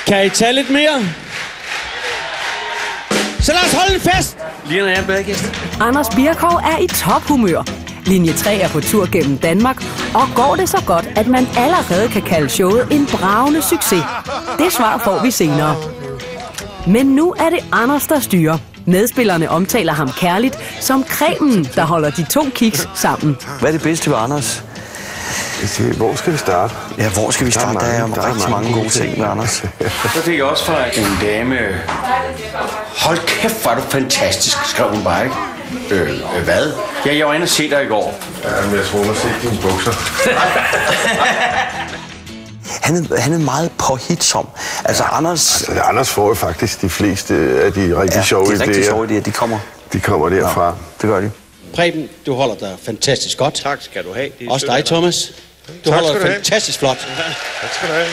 Kan I tage lidt mere? Så lad os holde en fest! Lige når jeg er badegæst. Anders Birkov er i tophumør. Linje 3 er på tur gennem Danmark, og går det så godt, at man allerede kan kalde showet en bragende succes. Det svar får vi senere. Men nu er det Anders, der styrer. Medspillerne omtaler ham kærligt som cremen, der holder de to kiks sammen. Hvad er det bedste ved Anders? Hvor skal vi starte? Ja, hvor skal vi starte? Der er rigtig mange gode ting med Anders. Så fik jeg også fra en dame... Hold kæft, hvor er du fantastisk, skrev hun bare, ikke? Hvad? Ja, jeg var inde og se dig i går. Ja, men jeg tror, at se dine bukser. Han er meget påhitsom. Altså, Anders får jo faktisk de fleste af de rigtig sjove idéer. De rigtig sjove idéer, de kommer derfra. Ja, det gør de. Preben, du holder dig fantastisk godt. Tak skal du have. Også dig, Thomas. Du holder dig fantastisk flot. Tak skal du have.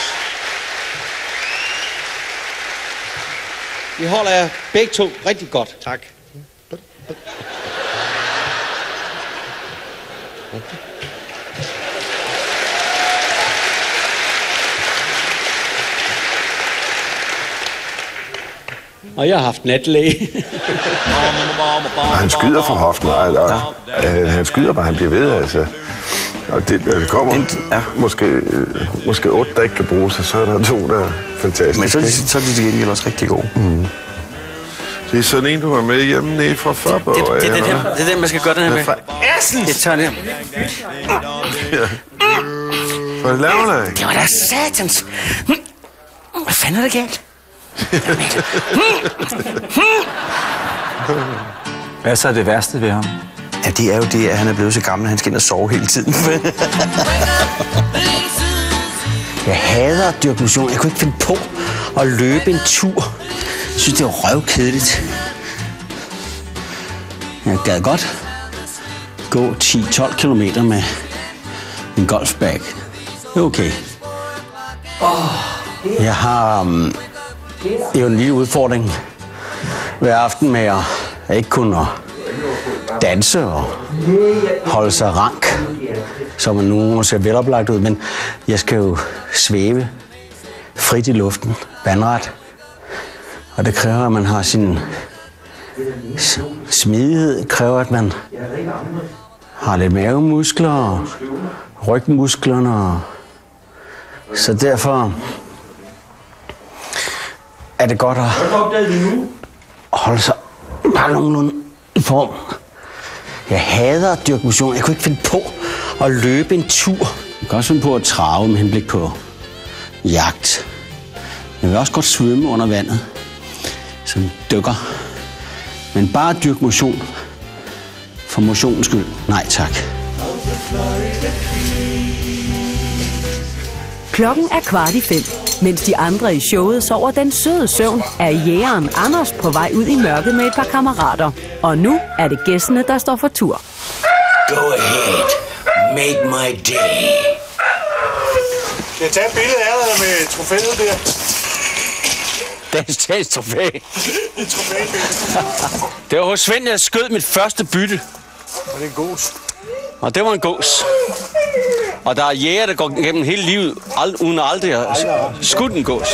Vi holder jer begge to rigtig godt. Tak. Og jeg har haft natlæge. Han skyder fra hoften, han skyder bare, han bliver ved, altså. Og det kommer måske 8, der ikke kan bruges, og så er der 2, der er fantastiske. Men så er de til gengæld også rigtig gode. Mm. Det er sådan en, du var med hjemme nede fra Fåborg. Det er den, man skal gøre den her med. Fra Assens! Jeg tager det her. Hvad laver du? Det var da satans. Hvad fanden er det galt? Hvad så er det værste ved ham? Ja, det er jo det, at han er blevet så gammel, at han skal ind og sove hele tiden. Jeg hader at dyrke motion. Jeg kunne ikke finde på at løbe en tur. Jeg synes, det var røvkedeligt. Jeg gad godt gå 10-12 kilometer med en golfbag. Det er okay. Jeg har jo en lille udfordring hver aften med at ikke kunne danse og holde sig rank, som man nu ser veloplagt ud, men jeg skal jo svæve frit i luften, vandret. Og det kræver, at man har sin smidighed, det kræver, at man har lidt mavemuskler og rygmusklerne. Så derfor er det godt at holde sig bare nogenlunde i form. Jeg hader at dyrke motion. Jeg kunne ikke finde på at løbe en tur. Jeg kan også finde på at trave med henblik på jagt. Jeg vil også godt svømme under vandet, som dykker. Men bare dyrke motion. For motionens skyld. Nej tak. Klokken er 4:15. Mens de andre i showet sover den søde søvn, er jægeren Anders på vej ud i mørket med et par kammerater. Og nu er det gæstene, der står for tur. Go ahead. Make my day. Skal jeg tage et billede af dig med trofæet der? Dagens trofæ. Et trofæbillede. Det var hos Svend, jeg skød mit første bytte. Og det er en gås. Og det var en gås. Og der er jæger, der går gennem hele livet, uden aldrig at skudt en gås.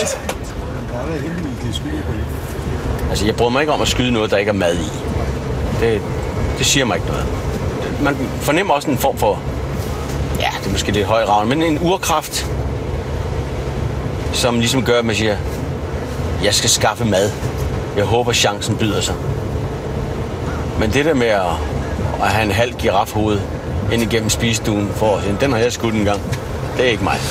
Altså, jeg bryder mig ikke om at skyde noget, der ikke er mad i. Det siger mig ikke noget. Man fornemmer også en form for, ja, det er måske lidt højravn, men en urkraft, som ligesom gør, at man siger, jeg skal skaffe mad. Jeg håber, chancen byder sig. Men det der med at have en halv girafhoved ind igennem spisestuen for den har jeg skudt en gang. Det er ikke mig.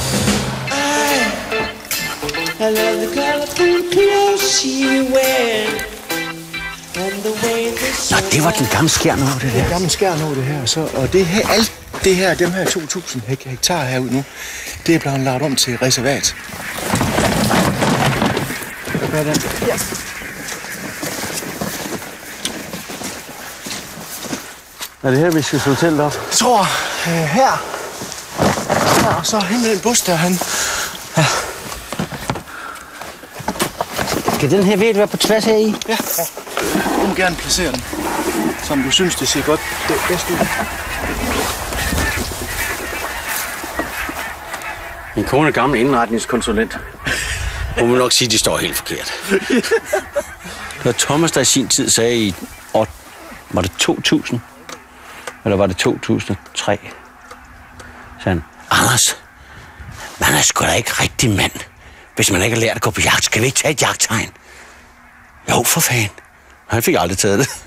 Nå, det var den gamle skærnå, det der. Det er gamle skærnå, det her. Så, og det her, alt det her, dem her 2.000 hektar herude nu, det er blevet lavet om til reservat. Hvad er det? Ja. Er det her, vi skal slå telt op? Jeg tror, her, og så hen med den bus der, han. Ja. Skal den her væg være på tværs her i? Ja. Du må gerne placere den, som du synes, det ser godt bedst ud. Min kone er gammel indretningskonsulent. Hun vil nok sige, at de står helt forkert. Når Thomas, der i sin tid sagde i år, var det 2000? Eller var det 2003? Så han, Anders, man er sgu da ikke rigtig mand, hvis man ikke har lært at gå på jagt. Skal vi ikke tage et jagttegn? Jo, for fanden. Han fik aldrig taget det.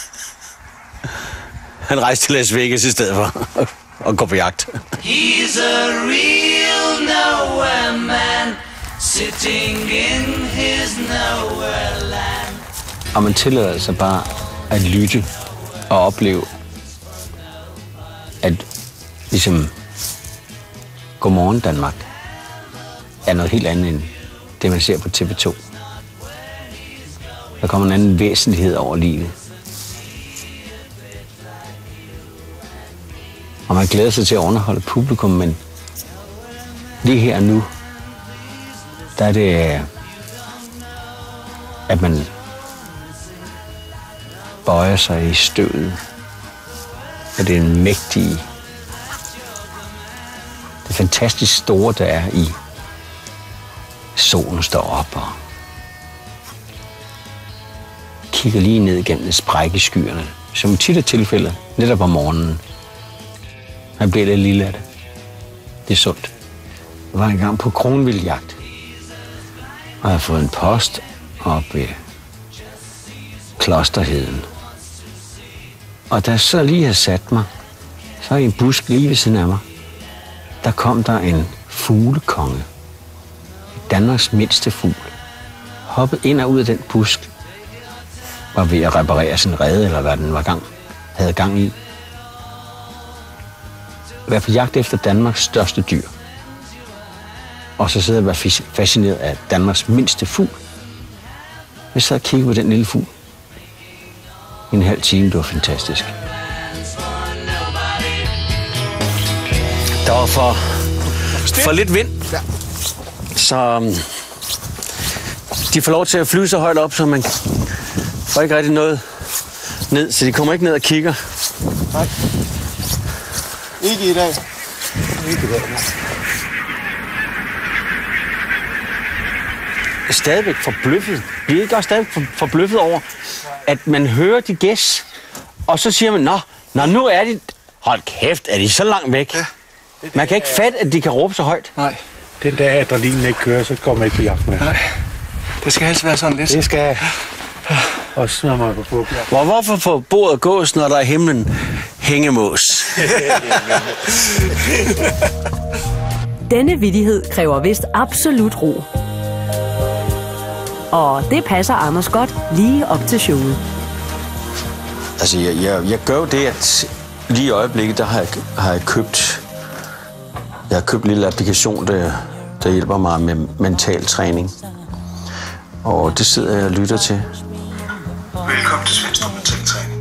Han rejste til Las Vegas i stedet for at gå på jagt. He's a real nowhere man, sitting in his nowhere land. Og man tillader sig bare at lytte og opleve, at ligesom Godmorgen Danmark er noget helt andet end det, man ser på TV2. Der kommer en anden væsentlighed over livet. Og man glæder sig til at underholde publikum, men lige her og nu, der er det, at man bøjer sig i støvet. At det er en mægtig, det fantastisk store, der er i solen står op og kigger lige ned gennem sprækkeskyerne, som tit er tilfældet netop om morgenen. Man bliver lidt lille af det. Det er sundt. Jeg var engang på kronvildjagt, og jeg har fået en post op ved Klosterheden. Og da jeg så lige havde sat mig, så i en busk lige ved siden af mig, der kom der en fuglekonge. Danmarks mindste fugl. Hoppede ind og ud af den busk. Var ved at reparere sin rede, eller hvad den havde gang i. Være på jagt efter Danmarks største dyr. Og så sidder jeg og være fascineret af Danmarks mindste fugl. Jeg sad og kiggede på den lille fugl. I en halv time, det var fantastisk. Der var for lidt vind. Ja. Så de får lov til at flyve så højt op, så man får ikke rigtig noget ned. Så de kommer ikke ned og kigger. Nej. Ikke i dag. Ikke i dag. Jeg er stadigvæk forbløffet. Vi er ikke også stadigvæk forbløffet over, at man hører de gæs, og så siger man, nå, nu er de... Hold kæft, er de så langt væk? Ja, man kan ikke fatte, at de kan råbe så højt. Nej. Den dag adrenalinen ikke kører, så kommer man ikke på jagt med. Nej. Det skal helst være sådan lidt. Det skal... Også når man er på fugl. Hvorfor få bordet gås, når der er himlen hængemås? Denne vittighed kræver vist absolut ro. Og det passer Anders godt lige op til showet. Altså, jeg gør jo det, at lige i øjeblikket, der har jeg købt... Jeg har købt en lille applikation, der hjælper mig med mental træning. Og det sidder jeg og lytter til. Velkommen til Svenstrup Mental Træning.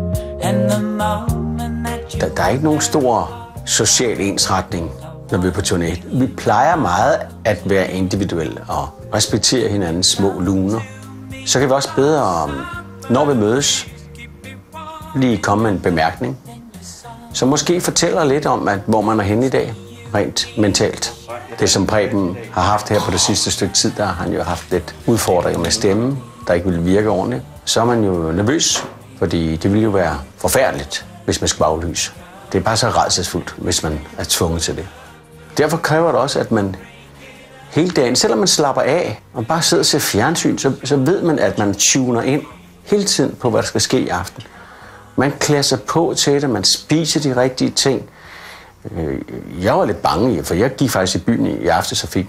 Der er ikke nogen stor social ensretning, når vi er på turné. Vi plejer meget at være individuelle og respektere hinandens små luner. Så kan vi også bedre, når vi mødes, lige komme med en bemærkning. Så måske fortæller lidt om, hvor man er henne i dag, rent mentalt. Det, som Preben har haft her på det sidste stykke tid, der har han jo haft lidt udfordringer med stemmen, der ikke ville virke ordentligt. Så er man jo nervøs, fordi det ville jo være forfærdeligt, hvis man skulle aflyse. Det er bare så rædselsfuldt, hvis man er tvunget til det. Derfor kræver det også, at man hele dagen, selvom man slapper af og bare sidder og ser fjernsyn, så ved man, at man tuner ind hele tiden på, hvad der skal ske i aften. Man klæder sig på til det, man spiser de rigtige ting. Jeg var lidt bange, for jeg gik faktisk i byen i aftes og fik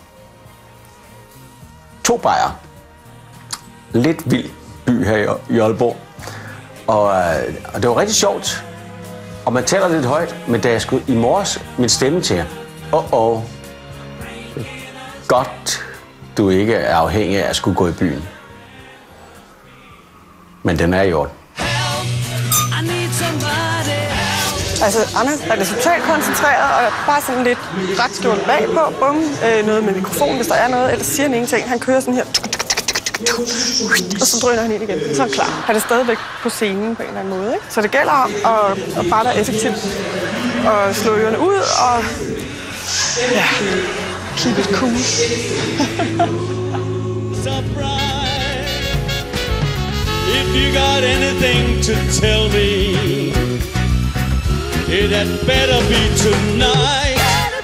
2 bajere. Lidt vild by her i Aalborg. Og det var rigtig sjovt. Og man taler lidt højt, men da jeg skulle i morges min stemme til jer. Godt, du ikke er afhængig af at skulle gå i byen. Men den er i orden. Altså, Anders er det totalt koncentreret, og bare sådan lidt ret stående bagpå. Bum, noget med mikrofonen, hvis der er noget, ellers siger han ingenting. Han kører sådan her, og så drøner han ind igen. Så er han klar. Han er stadigvæk på scenen på en eller anden måde, ikke? Så det gælder om at bare være effektivt og slå ørerne ud, og ja, Keep it cool. If you got anything to tell me, it had better be tonight.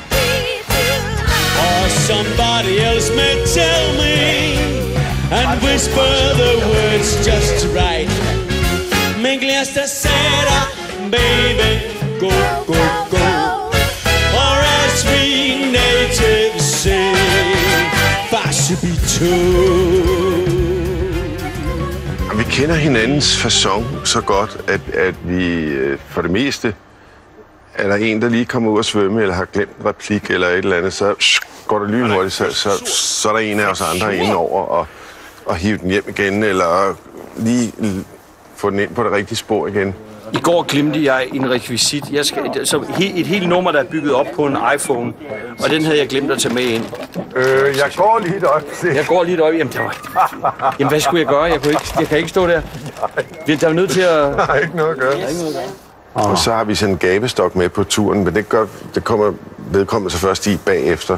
Or somebody else may tell me and whisper the words just right. Mingling hasta cera, baby, go, go, go. Or as we natives say, Vi kender hinandens facon så godt, at vi for det meste, er der en, der lige kommer ud at svømme, eller har glemt en replik, eller et eller andet, så går det lynhurtigt, så er der en af os andre inde over og hive den hjem igen, eller lige få den ind på det rigtige spor igen. I går glemte jeg en rekvisit. Et helt nummer, der er bygget op på en iPhone, og den havde jeg glemt at tage med ind. Jeg går lige et øjeblik. Jeg går lige et øjeblik. Jamen, hvad skulle jeg gøre? Jeg kan ikke stå der. Der er nødt til at... Der er ikke noget at gøre. Og så har vi sådan en gabestok med på turen, men det kommer vedkommende så først i bagefter.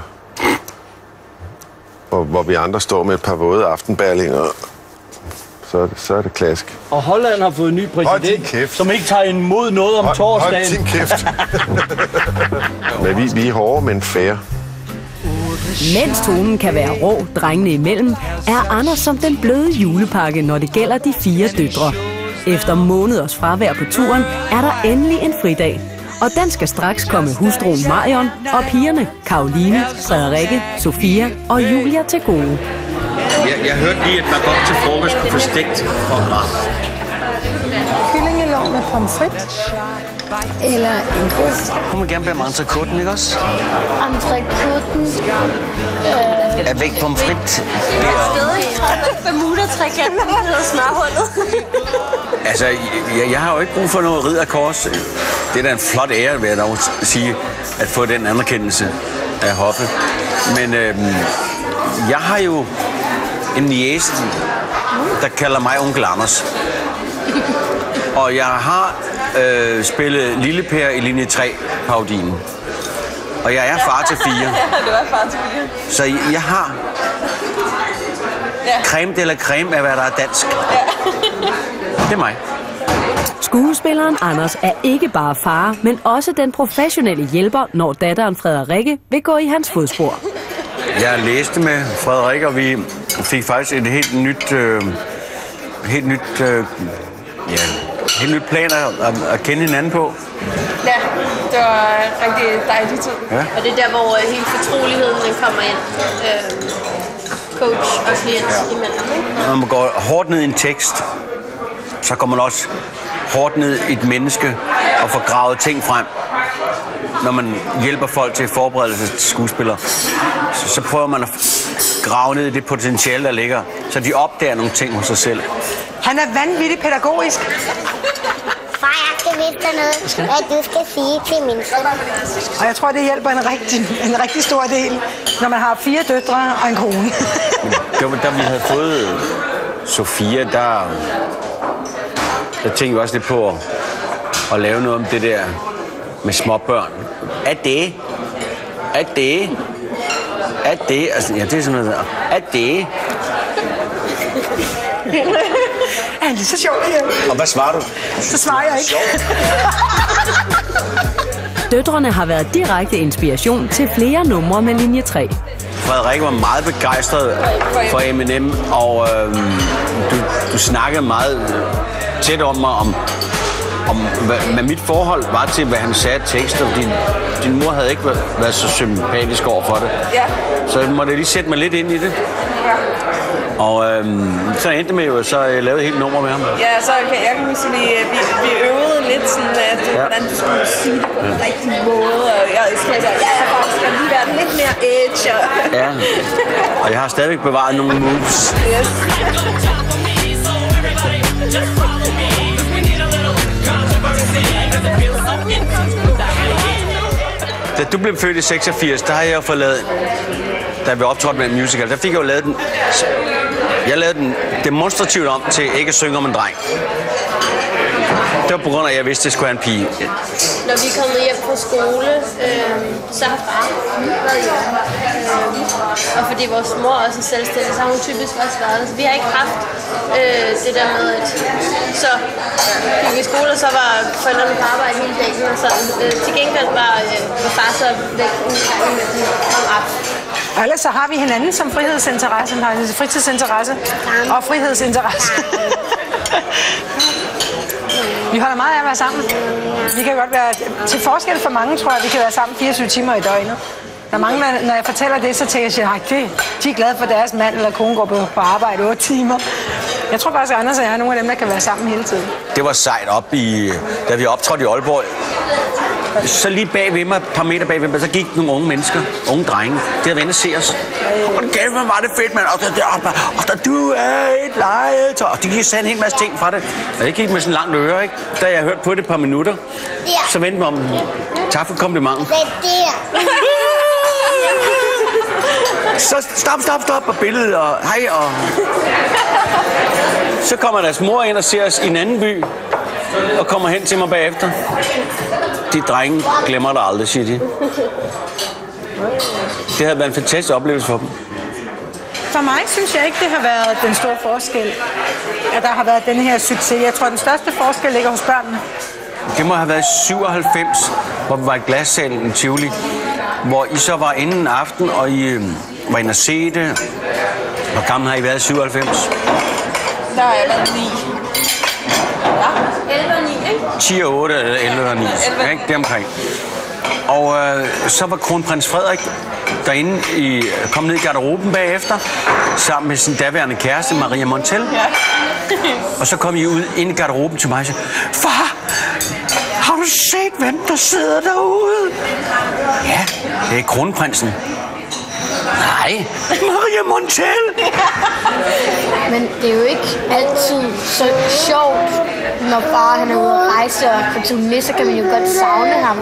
Hvor vi andre står med et par våde aftenbærlinger. Så er det klask. Og Holland har fået en ny præsident, som ikke tager imod noget om torsdagen. Hold din kæft. Men vi er hårde, men fair. Mens tonen kan være rå drengene imellem, er Anders som den bløde julepakke, når det gælder de 4 døtre. Efter måneders fravær på turen er der endelig en fridag. Og den skal straks komme hustruen Marion og pigerne Karoline, Frederikke, Sofia og Julia til gode. Jeg hørte lige, at man godt til frokost kunne få stegt for mig. Kyllingelov med pomfrit. Eller en ost. Hun vil gerne bære med entrecôten, ikke også? Entrecôten. Avec pomfrit. Bermuda-trekanten hedder smørhullet. Altså, jeg har jo ikke brug for noget ridderkors. Det er da en flot ære, vil jeg dog sige, at få den anerkendelse af hoffet. Men jeg har jo en niece, der kalder mig onkel Anders. Og jeg har spillet Lille Per i linje 3-parodien. Og jeg er far til 4. Ja, du er far til 4. Så jeg har creme de la creme af, hvad der er dansk. Ja. Det er mig. Skuespilleren Anders er ikke bare far, men også den professionelle hjælper, når datteren Frederikke vil gå i hans fodspor. Jeg læste med Frederikke, og vi fik faktisk et helt nyt plan at kende hinanden på. Ja, det var rigtig dejlig tid. Ja. Og det er der, hvor hele fortroligheden kommer ind. Coach og klient imellem. Når man går hårdt ned i en tekst, så kommer man også hårdt ned i et menneske og får gravet ting frem. Når man hjælper folk til forberedelse til skuespillere, så prøver man at grave ned i det potentiale, der ligger, så de opdager nogle ting hos sig selv. Han er vanvittigt pædagogisk. Far, jeg skal vise dig noget, hvad du skal sige til mennesker. Og jeg tror, det hjælper en rigtig stor del, når man har 4 døtre og en kone. Da vi havde fået Sofia, der tænkte vi også lidt på at lave noget om det der med småbørn. Er det? Altså, ja, det er sådan noget der. Er det? Er han lige så sjov igen? Og hvad svarer du? Så svarer jeg ikke. Døtrene har været direkte inspiration til flere numre med linje 3. Frederikke var meget begejstret for Eminem, og du snakkede meget tæt om mig om hvad mit forhold var til, hvad han sagde tekst, og din mor havde ikke været så sympatisk over for det. Ja. Så jeg måtte lige sætte mig lidt ind i det. Ja. Og så endte med jo, så jeg lavede et helt nummer med ham. Ja, så jeg kan huske, vi øvede lidt sådan, at hvordan du skulle sige det på den rigtige måde. Og jeg skulle sige, jeg faktisk skal lige være lidt mere edge. Ja, og jeg har stadigvæk bevaret nogle moves. Yes. Da du blev født i 86, der har jeg jo fået lavet, da vi optrådte med en musical, der fik jeg jo lavet den. Jeg lavede den demonstrativt om til ikke at synge om en dreng. Det var på grund af, at jeg vidste, at det skulle have en pige. Nå, når vi er kommet hjem fra skole, så har far været hjemme. Og fordi vores mor også er selvstændig, så har hun typisk også været der. Så vi har ikke haft det der med, at så gik vi i skole, og så var forældrene på arbejde hele dagen. Og sådan. Til gengæld var far så væk om aftenen. Og ellers så har vi hinanden som frihedsinteresse, fritidsinteresse og frihedsinteresse. Vi holder meget af at være sammen. Vi kan godt være, til forskel for mange, tror jeg, vi kan være sammen 24 timer i døgnet. Der er mange, når jeg fortæller det, så tænker jeg, at de er glade for deres mand eller kone går på arbejde 8 timer. Jeg tror faktisk, at Anders og jeg er nogle af dem, der kan være sammen hele tiden. Det var sejt da vi optrådte i Aalborg. Så lige bagved mig, et par meter bagved mig, så gik nogle unge mennesker, unge drenge. Det havde været at se os. Og kæft, var det fedt, mand. Og du er et legetøj. Og de gik sagde en hel masse ting fra det. Og det gik med sådan langt øre, ikke? Da jeg hørte på det et par minutter, så vendte mig om. Tak for komplimentet. Så stop, og billedet, og hej, og... Så kommer deres mor ind og ser os i en anden by, og kommer hen til mig bagefter. De drenge glemmer det aldrig, siger de. Det havde været en fantastisk oplevelse for dem. For mig synes jeg ikke, det har været den store forskel, at der har været den her succes. Jeg tror, den største forskel ligger hos børnene. Det må have været 97, hvor vi var i Glassalen i Tivoli, hvor I så var inden aften, og I var inde at se det. Hvor gammel har I været i 97? Der har jeg været 9. Ja, 11 og 9, ikke? 10 og 8, eller 11 og 9, ikke? Det omkring. Og så var kronprins Frederik derinde, kom ned i garderoben bagefter, sammen med sin daværende kæreste, Maria Montel. Ja. Og så kom I ud ind i garderoben til mig og sagde, far, har du set, hvem der sidder derude? Ja, det er kronprinsen. Nej, Maria Montel! Men det er jo ikke altid så sjovt, når far han er ude at rejse og på turné, så kan man jo godt savne ham.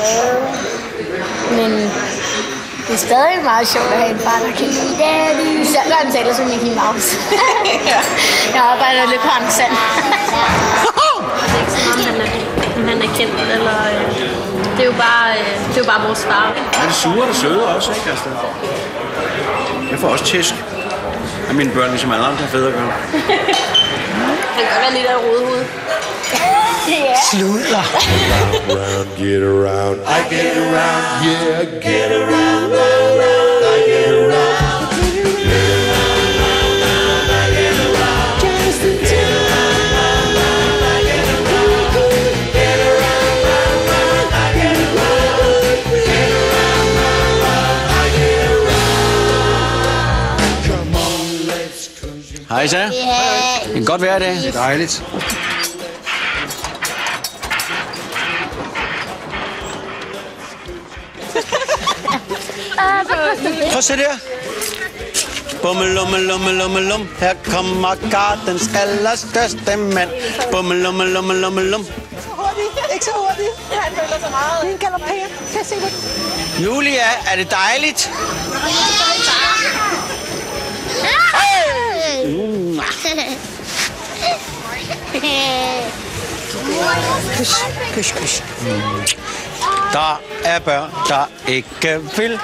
Men det er stadig meget sjovt at have en far, der kan lide daddy. Især når han taler som Mickey Mouse. Jeg arbejder lidt på ham selv. Det er ikke så meget, han er kendt, eller... Det er jo bare vores far. Han er sure og søde også, ikke? Altså. Jeg får også tæsk. Og mine børn, ligesom alle andre, har fede at gøre. Han kan godt være lidt af rodehoved. Sludder. Get around, I get around, yeah, get around, I get around. Just in time, I get around, get around, I get around, get around, I get around. Come on, let's cruise. Hej så. Det kan godt være det. Dejligt. Prøv at se der. Bummelummelummelummelum. Her kommer gardens allerstørste mand. Bummelummelummelummelum. Ikke så hurtigt. Han føler så meget. Det er en galopper. Kan jeg se det? Julia, er det dejligt? Kys, kys. Der er børn, der ikke vil.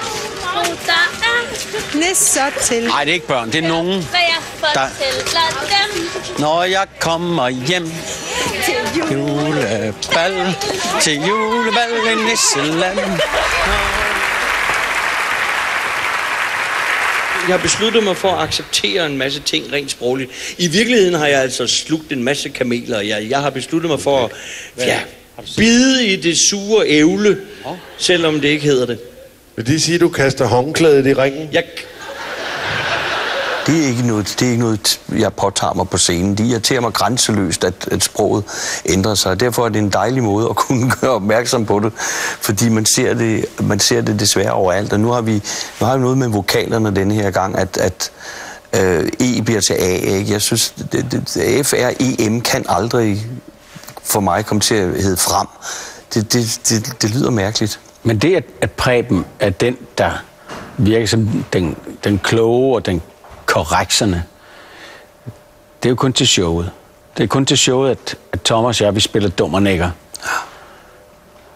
Nisser til. Nej, det er ikke børn, det er nogen. Der... Når jeg kommer hjem til julebal, til julebal i Nisseland. Jeg har besluttet mig for at acceptere en masse ting rent sprogligt. I virkeligheden har jeg altså slugt en masse kameler. Jeg har besluttet mig for at bide i det sure ævle, selvom det ikke hedder det. Vil det sige, at du kaster håndklædet i ringen? Det er ikke noget, jeg påtager mig på scenen. Det irriterer mig grænseløst, at sproget ændrer sig. Derfor er det en dejlig måde at kunne gøre opmærksom på det, fordi man ser det desværre overalt. Og nu har vi noget med vokalerne denne her gang, at E bliver til A, ikke? Jeg synes, F, R, E, M kan aldrig for mig komme til at hedde frem. Det lyder mærkeligt. Men det, at Preben er den, der virker som den kloge og den korrekserne, det er jo kun til showet. Det er kun til showet, at Thomas og jeg, vi spiller dum og nækker.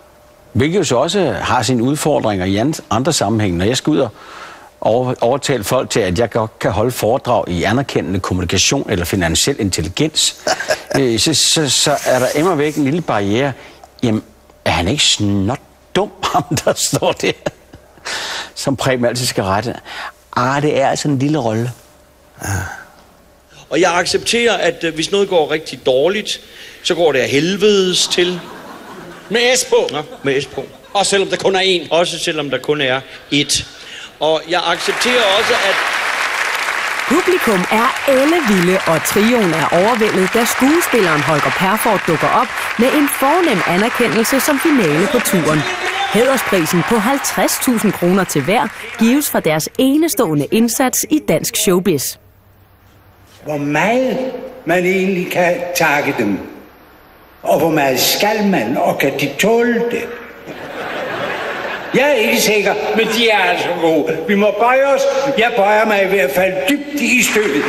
Hvilket jo så også har sine udfordringer i andre sammenhænge. Når jeg skal ud og overtale folk til, at jeg godt kan holde foredrag i anerkendende kommunikation eller finansiel intelligens, så er der immervæk en lille barriere. Jamen, er han ikke snot dum, ham der står der, som Preben altid skal rette? Det er altså en lille rolle. Og jeg accepterer, at hvis noget går rigtig dårligt, så går det af helvedes til. Med S på. Nå, med S på. Også selvom der kun er én. Også selvom der kun er ét. Og jeg accepterer også, at Publikum er ellevilde, og trioen er overvældet, da skuespilleren Holger Perfort dukker op med en fornem anerkendelse som finale på turen. Hædersprisen på 50.000 kroner til hver gives for deres enestående indsats i dansk showbiz. Hvor meget man egentlig kan takke dem, og hvor meget skal man, og kan de tåle det? Jeg er ikke sikker, men de er altså gode. Vi må bøje os. Jeg bøjer mig i hvert fald dybt i støvet.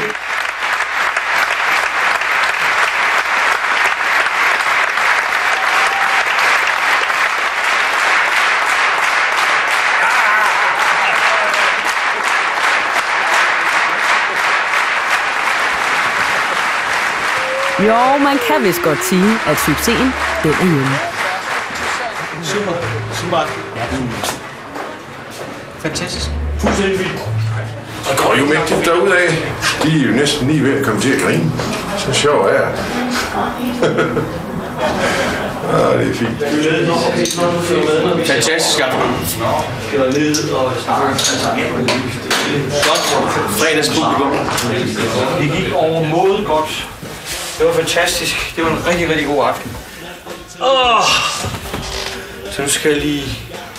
Jo, man kan vist godt sige, at succesen, den er hjemme. Super. Fantastisk. Fuldstændig vildt. Der går jo mægtigt derudad. De er jo næsten lige ved at komme til at grine. Så sjov er det. Det er fint. Fantastisk aften. Det var ned og godt. Fredagspublikum. Det gik overmåde godt. Det var fantastisk. Det var en rigtig, rigtig god aften. Så nu skal jeg lige...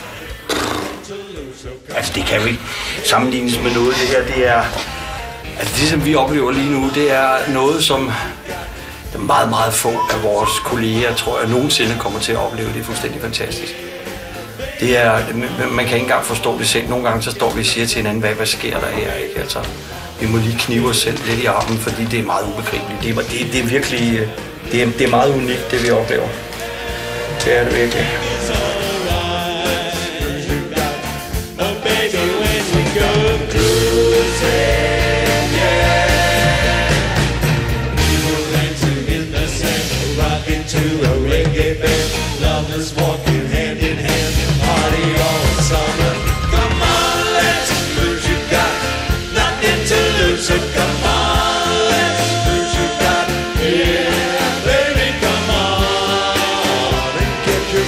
Altså, det kan jo ikke sammenlignes med noget. Det her, det er... Altså, det som vi oplever lige nu, det er noget, som meget, meget få af vores kolleger, tror jeg, nogensinde kommer til at opleve. Det er fuldstændig fantastisk. Det er... Man kan ikke engang forstå det selv. Nogle gange så står vi og siger til hinanden, hvad sker der her, ikke? Altså, vi må lige knive os selv lidt i armen, fordi det er meget ubegribeligt. Det er virkelig... Det er meget unikt, det vi oplever. Det er det virkelig.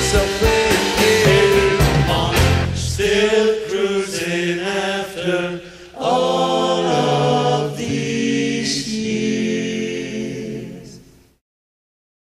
Still cruising after